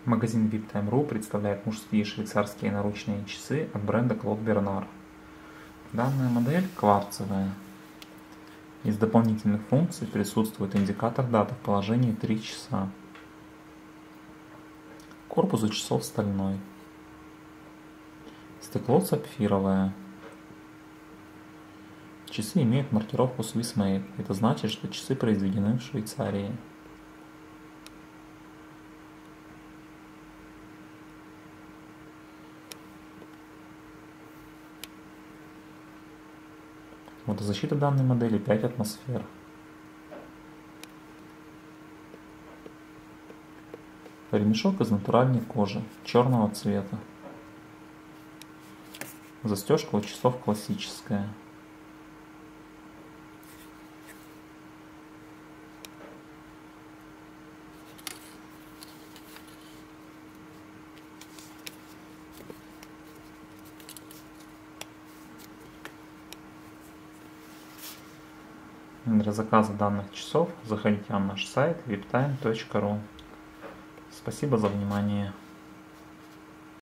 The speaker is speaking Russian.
Магазин VIPTime.ru представляет мужские швейцарские наручные часы от бренда Claude Bernard. Данная модель кварцевая. Из дополнительных функций присутствует индикатор даты в положении 3 часа. Корпус у часов стальной. Стекло сапфировое. Часы имеют маркировку Swiss Made. Это значит, что часы произведены в Швейцарии. Водозащита данной модели 5 атмосфер. Ремешок из натуральной кожи, черного цвета. Застежка у часов классическая. Для заказа данных часов заходите на наш сайт viptime.ru. Спасибо за внимание.